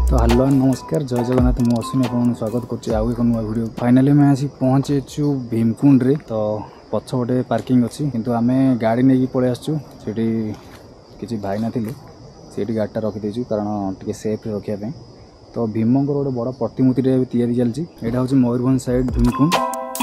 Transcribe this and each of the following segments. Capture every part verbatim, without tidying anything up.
तो हेलो नमस्कार जय जगन्नाथ मु अश्विनी आपको स्वागत करुँच आउ एक नुआ वीडियो फाइनाली मैं आसी पहुँचेचु भीमकुंड रे। तो पछपटे पार्किंग अच्छी किंतु आमे गाड़ी नहीं पलि आसचु सेठी किसी भाई ना थिले सेठी गाड़ीटा रखीदेचु कारण टिके सेफ रखापी। तो भीमंकर गोटे बड़ प्रतिमूर्ति तैयारी चलती यहाँ हूँ मयूरभंज साइड भीमकुंड।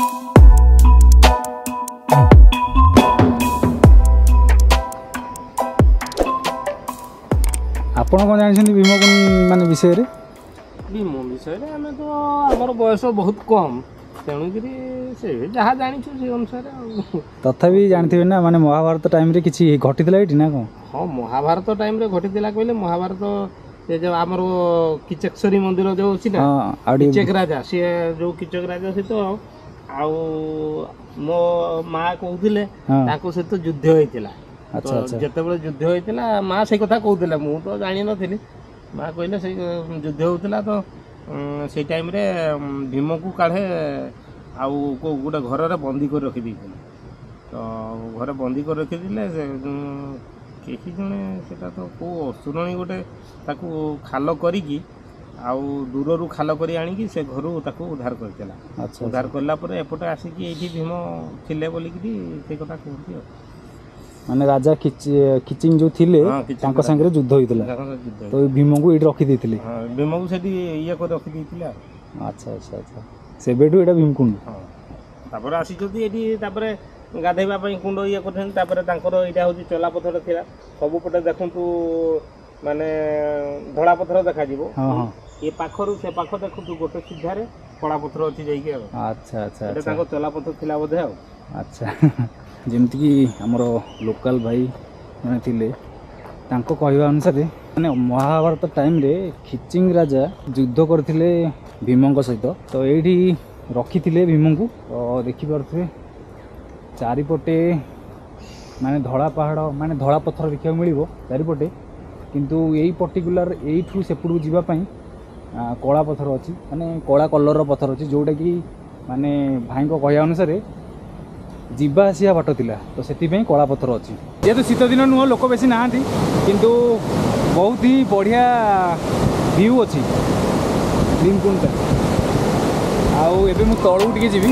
आपण कौन जानते भीमकुंड मान विषय रे? भीम विषय रे आमे तो हमर बयस बहुत कम तेणुक से जहाँ जानी से अनुसार तथापि जानते ना माने महाभारत टाइम रे किछि घटितला एठी ना कौन? हाँ महाभारत टाइम रे घटितला कहले महाभारत ये जो आमर किचकेश्वरी मंदिर जो अछि ना किचक राजा सी जो किचक राजा से तो आउ मो माँ कहूले ताको से तो युद्ध होइतिला। अच्छा अच्छा जितेबाला युद्ध होता माँ से कथा कहते मुझे तो जानी नी माँ कहले से युद्ध होता तो से टाइम रे भीम को काढ़े आउ गोटे घर बंदी कर रखी तो घर बंदी कर रखी कहीं जड़े से तो कौ असुरणी गोटे ताकू खाल करी आउ दूर रू खाल कर आनी से घर उद्धार करता। उद्धार कलापर एपटे आसिकी ये भीम थिले बोलिकी से कथा कहती माने राजा किचिंग जो थिले तांको संगे युद्ध होइतला तो भीम को एठी रखी देथिले। हां भीम को सेठी इया को रखी देथिले। अच्छा अच्छा अच्छा सेबेठु एटा भीमकुंड। हां तापर आसी जदी एठी तापर गाधैबा पई कुंड इया करथन तापर तांकर एटा होची चला पथर थिला सब पटे देखंतु माने धड़ा पथर देखा जीवो। हां हां ये पाखरु से पाख देखंतु गोटे सीधारे कड़ा पथर अछि जाई के। अच्छा अच्छा एटा तांको चला पथर थिला बोधे आ। अच्छा जमती कि आमर लोकल भाई मैंने थिले तांको कहवा अनुसार माने महाभारत टाइम रे खिचिंग राजा युद्ध करथिले भीमंक सहित तो एठी रखी भीम को। तो देखि पारथि चारिपटे माने धड़ा पहाड़ माने धड़ा पत्थर देखा मिलिबो चारिपटे किंतु यही पर्टिकुलर एठू सेपटू जीवा पई कला पत्थर अछि माने कला कलर रो पत्थर अछि जोटा कि माने भाई को कहवा अनुसार जीवा आसिया बाट थिला तो सेति पे कला पत्थर अच्छी जेहेतु शीत दिन नुह लोक बेसी ना किंतु बहुत ही बढ़िया व्यू अच्छी भीमकुंड आउ एबे मु तळू टिके जीवी।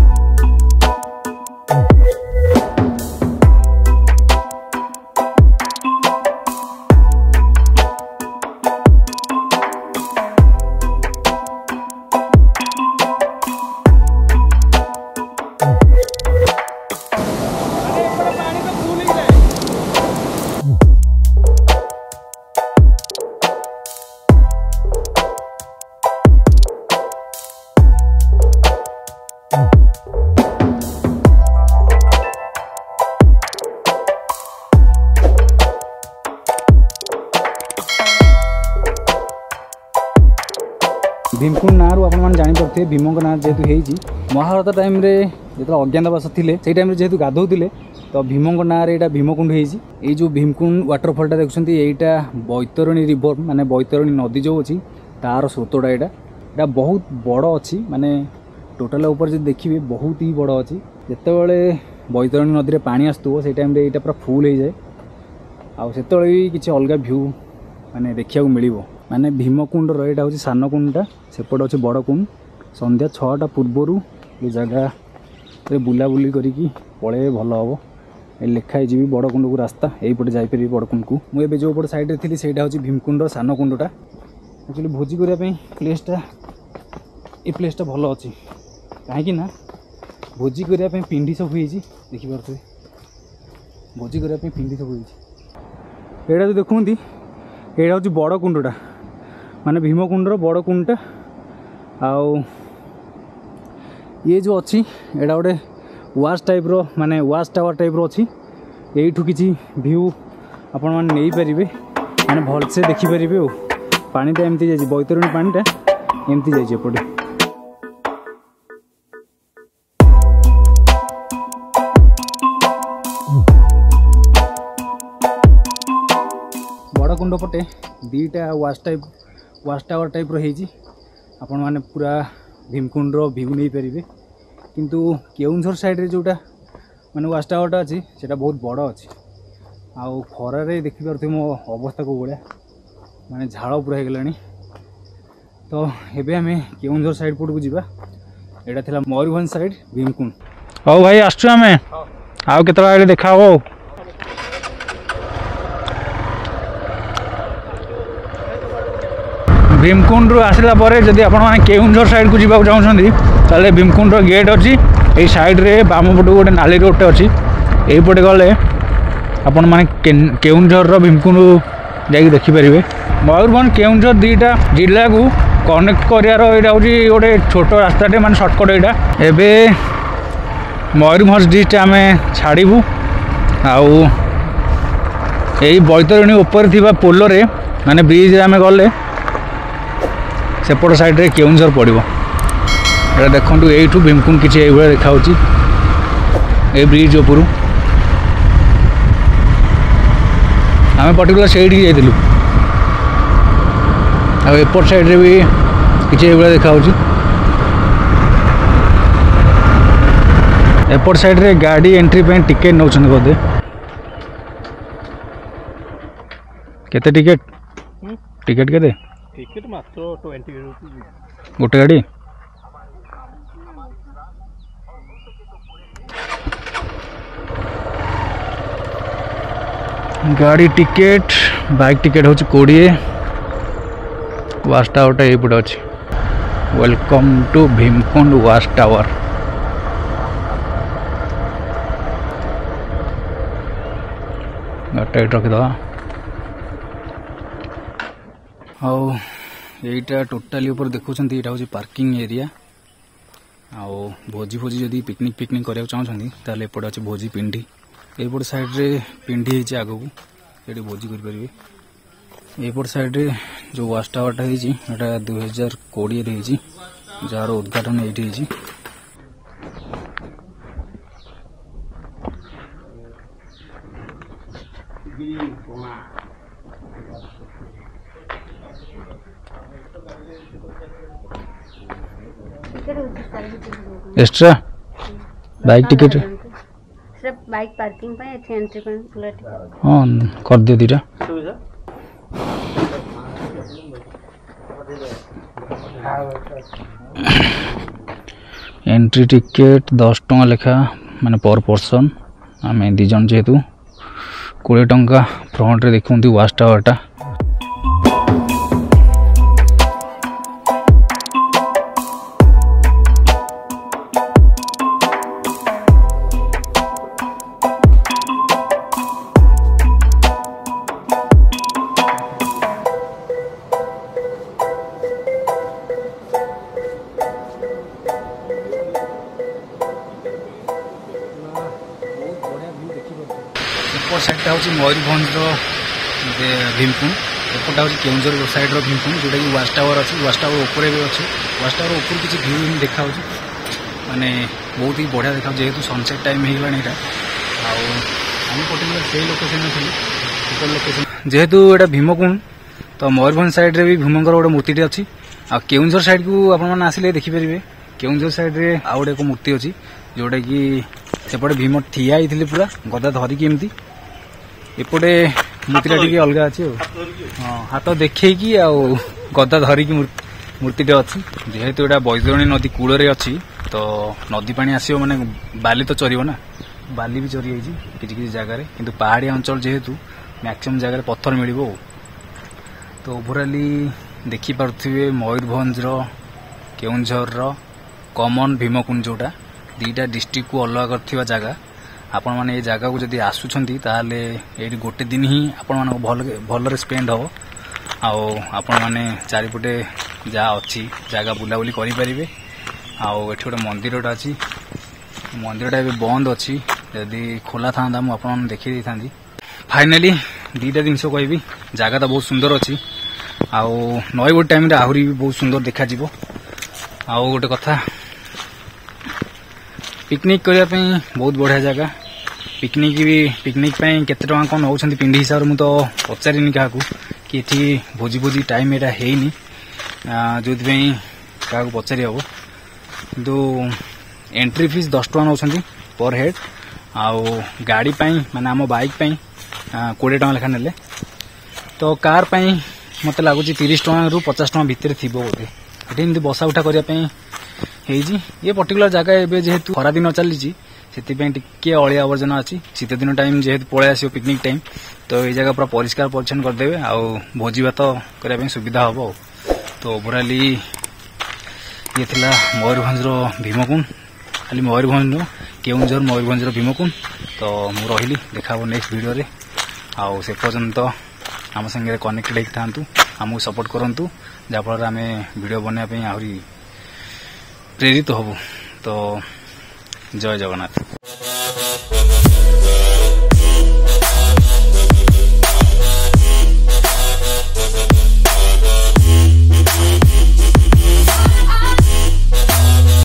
भीमकुंड ना रू आपन जापर भीम ना जेहेतु होती महाभारत टाइम रे जो अज्ञातवास थे से टाइम जेहेतु गाधोले तो भीम ना यहाँ भीमकुंड होती जो भीमकुंड वाटरफॉलटा देखुं यहीटा बैतरणी रिवर माने बैतरणी नदी जो अच्छी तार स्रोतटा यहाँ यहाँ बहुत बड़ अच्छी माने टोटाल ऊपर जो देखिए बहुत ही बड़ अच्छी जितेबाला बैतरणी नदी में पानी आसुव से टाइम यहाँ पूरा फुल हो जाए आउ से भी किसी अलग भ्यू माने देखा मिल माने भीमकुंड रहा हूँ सान कुंडटा सेपट अच्छे बड़ कुंड संध्या छटा पूर्वर ये जगह बुलाबुली करी पड़े भल हम ये लिखाई जी बड़ कुंड को रास्ता यहीपटे जापर बड़ कुंड को मुझे जो पटे सैड्रे थी से भीमकुंड सान कुंडटा एक्चुअली भोजी करने प्लेसटा ये प्लेसटा भल अच्छी कहीं भोजी करने पिंडी सब हुई देखिपे भोजी करने पिंडी सब हुई यहाँ जो देखुंती यहाँ हूँ बड़ कुंडटा माने भीमकुंडर बड़ कुंडटा आउ ये जो अच्छी एटा गोटे वाच टाइप रो माने वाच टावर टाइप रो अच्छी यहीठू किसी व्यू आपण मैंने नहीं पारे माने भलसे देखिपारे पानीटा एमती जाइए बैतरणी पानीटा एमती जाइए एपटे बड़ कुंड पटे दीटा watch type watch tower type रही आपण मैंने पूरा भीमकुंड व्यू नहीं पारे किंतु केउंझर साइड रे जोटा माने वाच टावरटा अच्छी से बहुत बड़ अच्छी आउ खरारे देखिपारे मो अवस्था को भाया माने झाड़ पूरा हो गलानी तो एबे आम केउंझर साइड पटू जावा एटा थिला मयूरभंज साइड भीमकुंड। हौ भाई आसु आम आउ केतला देखा हो। भीमकुंड आसला जदि आपण मैंने केउंझर साइड को जावाक चाहूँगी ताले भीमकुंड गेट अच्छी ये साइड रे बाम पटू गोटे नाली रोडटे अच्छी यहीपटे गले आपण मैंने केउंझर भीमकुंड जाकि देखिपारे। मयूरभंज केउंझर दुईटा जिला को कनेक्ट करार यहाँ हूँ गोटे छोट रास्ताटे माने सर्टकट यहाँ एबे मयूरभंज डिस्ट्रिक्ट आम छाड़ू आउ यही बैतरणी उपर थिबा पोल रे माने ब्रिज आम गले सेपट साइड रे केउंझर पड़ो। ये देखु यू भीमकुंड किसी ये देखा ये ब्रिज उपरू आम पर्टिकुलर से जाइलु आउट साइड रे भी किसी ये देखा एपट साइड रे गाड़ी एंट्री पे टिकेट नौ बोधे केते टिकेट टिकेट केते टिकेट मात्र ट्वेंटी रुपीज गोटे गाड़ी गाड़ी टिकेट बाइक टिकेट हूँ कोड़े वाच टावर ये पटे अच्छी। Welcome to Bhimkund watch tower. गाड़ी रखीद आईटा टोटाली ऊपर देखुं यहाँ हूँ पार्किंग एरिया आउ भोजी भोजी जदि पिकनिक पिकनिक करने चाहते ताले एपटे अच्छे भोजी पिंडी एपट साइड रे पिंडी है आग को ये भोजी करेंगे। एपट साइड रे जो वाच टावरटा है दुई हजार कोड़े जार उद्घाटन ये एक्स्ट्रा बाइक टिकेट सिर्फ बाइक पार्किंग पे अच्छे एंट्री पे पूरा टिकट हां कर दियो दीटा एंट्री टिकेट दस टଙ୍କା लेखा माने पर पर्सन आम दी जन जेहेतु कोड़े टंका फ्रंट रे देखुंती वाच टावरटा साइडटा हूँ मयूरभंज भीमकुंड एपटा हूँ केउंझर साइड भीमकुंड जोटा कि वाच टावर अच्छी वाच टावर ऊपर भी अच्छे वाच टावर ऊपर किसी भ्यू देखा माने बहुत ही बढ़िया देखा जेहेतु सनसेट टाइम हो गला यहाँ आम पर्टिकुलर से लोकेशन ऊपर लोकेशन जेहेतु यहाँ भीमकुंड तो मयूरभंज साइड रे भी भीमंकर गोटे मूर्ति अच्छी आ केउंझर साइड को आपने आसिले देखिपारे केउंझर साइड रे आउ गोटे एक मूर्ति अच्छी जोटा कि सेपटे भीम ठिया होते पूरा गदा धरिकी एमती एपटे मूर्तिटा टी अलग अच्छी हाँ हाथ देखी आउ गदा धरिकी मूर्तिटे अच्छी जेहेतु यहाँ बैतरणी नदी कूल अच्छी तो नदी पानी आसो माने बाली तो चरियो ना बाली भी चरी किसी किसी जगह किंतु पहाड़िया अंचल जेहेतु मैक्सिमम जगह पत्थर मिल तो ओभराली देखिपे मयूरभंज केउंझर कॉमन भीमकुंड जोटा दीटा डिस्ट्रिक्ट को अलग कर जगह आपण मैंने ये जगह को जब आसुंच ताले ये गोटे दिन ही आपण मान भल भल स्पेंड हम आपण मैंने चारिपटे जहाँ अच्छी जगह बुलाबुली करें आउ गोटे मंदिरटा अच्छी मंदिरटा भी बंद अच्छी जदि खोला था मुझे देखी था। फाइनाली दीटा जिनस कहि जगह तो बहुत सुंदर अच्छी आउ नई गोटे टाइम आहरी भी बहुत सुंदर देखा आउ गोटे कथा पिकनिक करने बहुत बढ़िया जगह पिकनिक भी पिकनिक केते टଙ୍କା कौन नौछंती पिंडी हिसाब से मुझे पचारिनी क्या कि ये भोजी भोजी टाइम यहाँ हैनी जो क्या पचारि हम किंतु एंट्री फीस दस टଙ୍କା नौछंती पर हेड आउ गाड़ी माने आम बाइक कोड़े टଙ୍କା लेखा नेले तो कार मत लगुच तीस टଙ୍କା रु पचास टଙ୍କା भितर थी बोधे। ଏଠି ଏମିତି ବସା ଉଠା କରିବା ପାଇଁ ହେଇଛି। ଏ ପର୍ଟିକୁଲାର ଜାଗା ଏବେ ଯେହେତୁ ଖରା ଦିନ ଚାଲିଛି ସେଥିପାଇଁ ଟିକେ ଅଳିଆ ଆବର୍ଜନା ଅଛି। ଶୀତ ଦିନ ଟାଇମ୍ ଯେହେତୁ ପଳେଇ ଆସିବ ପିକନିକ୍ ଟାଇମ୍, ତ ଏଇ ଜାଗା ପୁରା ପରିଷ୍କାର ପରିଚ୍ଛନ୍ନ କରିଦେବେ ଆଉ ଭୋଜି ଭାତ କରିବା ପାଇଁ ସୁବିଧା ହବ। ଆଉ ତ ଓଭରାଲି ଇଏ ଥିଲା ମୟୂରଭଞ୍ଜର ଭୀମକୁଣ୍ଡ, ଖାଲି ମୟୂରଭଞ୍ଜ ନୁହଁ କେଉଁଝର ମୟୂରଭଞ୍ଜର ଭୀମକୁଣ୍ଡ। ତ ମୁଁ ରହିଲି, ଦେଖା ହବ ନେକ୍ସଟ ଭିଡ଼ିଓରେ। ଆଉ ସେ ପର୍ଯ୍ୟନ୍ତ ଆମ ସାଙ୍ଗରେ କନେକ୍ଟେଡ୍ ହେଇକି ଥାଆନ୍ତୁ, ଆମକୁ ସପୋର୍ଟ କରନ୍ତୁ, ଯାହାଫଳରେ ଆମେ ଭିଡ଼ିଓ ବନେଇବା ପାଇଁ ଆହୁରି ପ୍ରେରିତ ହବୁ। ତ ଜୟ ଜଗନ୍ନାଥ।